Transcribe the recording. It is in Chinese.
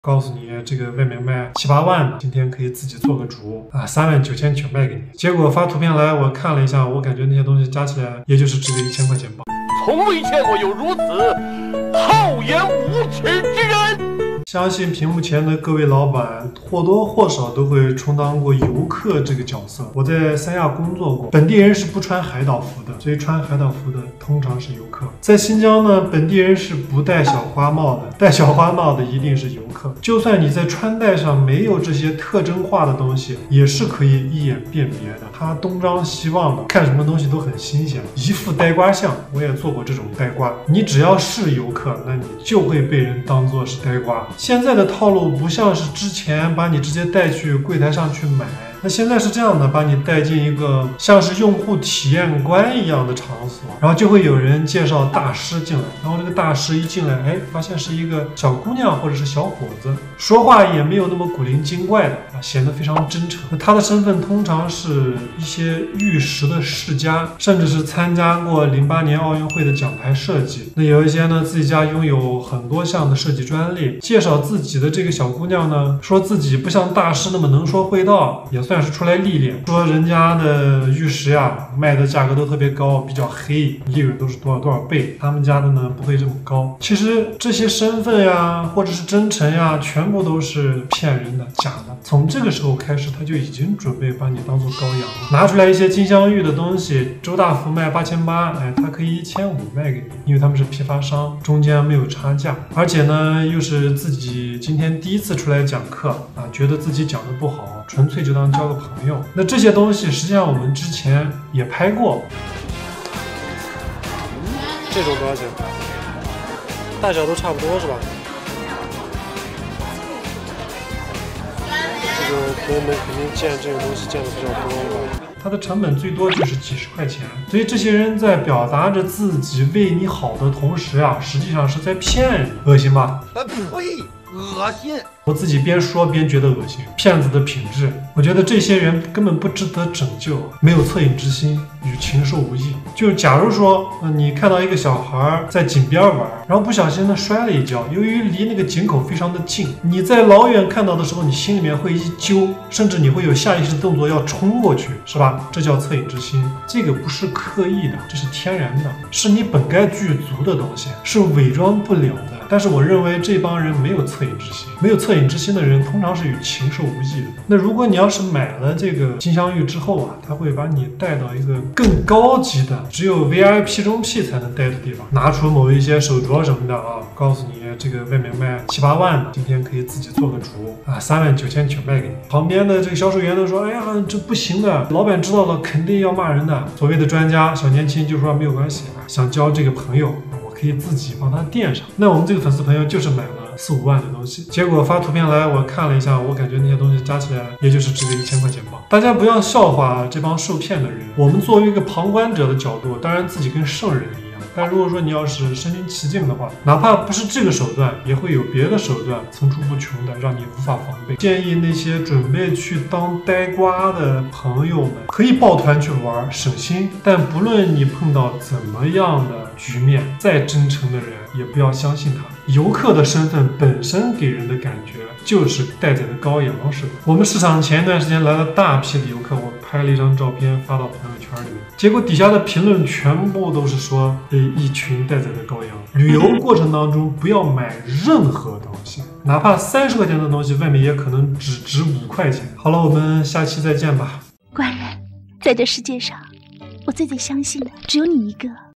告诉你这个外面卖7、8万的，今天可以自己做个主啊，39900卖给你。结果发图片来，我看了一下，我感觉那些东西加起来也就是值个1000块钱吧。 从未见过有如此厚颜无耻之人。 相信屏幕前的各位老板或多或少都会充当过游客这个角色。我在三亚工作过，本地人是不穿海岛服的，所以穿海岛服的通常是游客。在新疆呢，本地人是不戴小花帽的，戴小花帽的一定是游客。就算你在穿戴上没有这些特征化的东西，也是可以一眼辨别的。他东张西望的，看什么东西都很新鲜，一副呆瓜相。我也做过这种呆瓜。你只要是游客，那你就会被人当作是呆瓜。现在的套路不像是之前把你直接带去柜台上去买，那现在是这样的，把你带进一个像是用户体验官一样的场所，然后就会有人介绍大师进来，然后这个大师一进来，发现是一个小姑娘或者是小伙子，说话也没有那么古灵精怪的啊，显得非常真诚。那他的身份通常是一些玉石的世家，甚至是参加过08年奥运会的奖牌设计。那有一些呢，自己家拥有很多项的设计专利。介绍自己的这个小姑娘呢，说自己不像大师那么能说会道，也算是出来历练。说人家的玉石呀，卖的价格都特别高，比较黑，利润都是多少倍，他们家的呢不会这么高。其实这些身份呀，或者是真诚呀，全部都是骗人的、假的。从这个时候开始，他就已经准备把你当做羔羊了。拿出来一些金镶玉的东西，周大福卖8800，他可以1500卖给你，因为他们是批发商，中间没有差价。而且呢，又是自己今天第一次出来讲课啊，觉得自己讲的不好，纯粹就当交个朋友。那这些东西实际上我们之前也拍过。这种多少钱？大小都差不多是吧？这个朋友们肯定见这种东西见的比较多吧。它的成本最多就是几十块钱，所以这些人在表达着自己为你好的同时啊，实际上是在骗你，恶心吧？ 呸！恶心！ 我自己边说边觉得恶心，骗子的品质，我觉得这些人根本不值得拯救，没有恻隐之心，与禽兽无异。就假如说，你看到一个小孩在井边玩，然后不小心的摔了一跤，由于离那个井口非常的近，你在老远看到的时候，你心里面会一揪，甚至你会有下意识的动作要冲过去，是吧？这叫恻隐之心，这个不是刻意的，这是天然的，是你本该具足的东西，是伪装不了的。但是我认为这帮人没有恻隐之心，没有恻隐之心的人通常是与禽兽无异的。那如果你要是买了这个金镶玉之后啊，他会把你带到一个更高级的，只有 VIP 中 P 才能待的地方，拿出某一些手镯什么的啊，告诉你这个外面卖7、8万的，今天可以自己做个主啊，39900卖给你。旁边的这个销售员都说，哎呀，这不行的，老板知道了肯定要骂人的。所谓的专家小年轻就说没有关系，想交这个朋友，可以自己帮他垫上。那我们这个粉丝朋友就是买了4、5万的东西，结果发图片来，我看了一下，我感觉那些东西加起来也就是值个1000块钱吧。大家不要笑话这帮受骗的人，我们作为一个旁观者的角度，当然自己跟圣人一样。但如果说你要是身临其境的话，哪怕不是这个手段，也会有别的手段层出不穷的，让你无法防备。建议那些准备去当呆瓜的朋友们，可以抱团去玩，省心。但不论你碰到怎么样的局面，再真诚的人也不要相信他。游客的身份本身给人的感觉就是待宰的羔羊似的。我们市场前一段时间来了大批的游客，我拍了一张照片发到朋友圈里面，结果底下的评论全部都是说一群待宰的羔羊。旅游过程当中不要买任何东西，哪怕30块钱的东西，外面也可能只值5块钱。好了，我们下期再见吧。 官人，在这世界上，我最相信的只有你一个。